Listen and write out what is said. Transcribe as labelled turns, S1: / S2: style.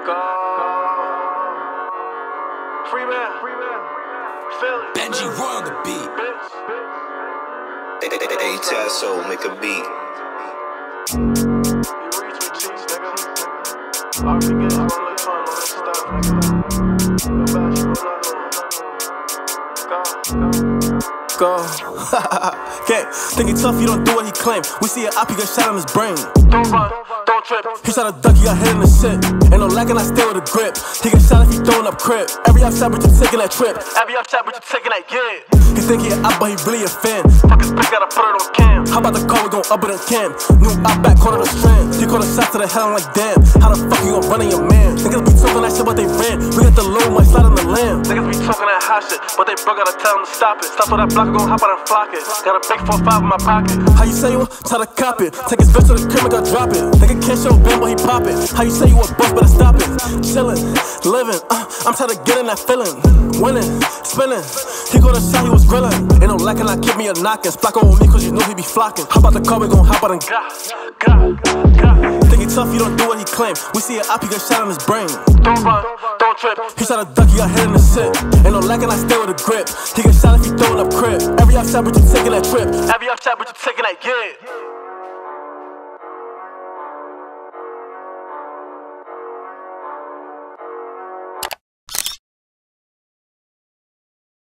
S1: Freebandz, Philly,
S2: Benji Roy on the beat.
S3: Ayotasso, make a beat.
S4: Go. Okay, think he tough, you don't do what he claim. We see an op, he get shot in his brain.
S1: Don't run, don't trip.
S4: He shot a duck, he got hit in the shit. Ain't no lacking, I stay with a grip. He get shot if he throwing up crib. Every outside, but you taking that trip.
S1: Every up shot, but you taking that gig.
S4: He think he an op, but he really a fan.
S1: Fuck his bitch, gotta put it on cam.
S4: How about the car, we gon' up it in cam. New op back, corner the strand. He caught a shot to the head, I'm like damn. How the fuck you gon' run in your man? Niggas be talking that shit, but they ran. We got the low, might slide on the lamb.
S1: Niggas be talking that hot shit, but they broke, gotta tell them to stop it. Stop with that block, gon' hop out and flock it. Got a big 4-5 in my pocket.
S4: How you say you try to cop it? Take his bitch to the crib and go drop it. Nigga can't show bam, but he pop it. How you say you a boss, better stop it. Chillin', living, I'm trying to get in that feeling. Winning, spinning. He got a shot, he was grillin'. Ain't no lacking, I give me a knockin'. Splack on me, cause you know he be flocking. How about the car, we gon' hop out and think he tough, you don't do what he claim. We see an op, he get shot in his brain.
S1: Don't run, don't trip.
S4: He shot a duck, he got hit in the shit. Ain't no lacking, I stay with a grip. He get shot if he throwing up crib. Every outside, but you taking that trip.
S1: Every up shot, but you taking that gig.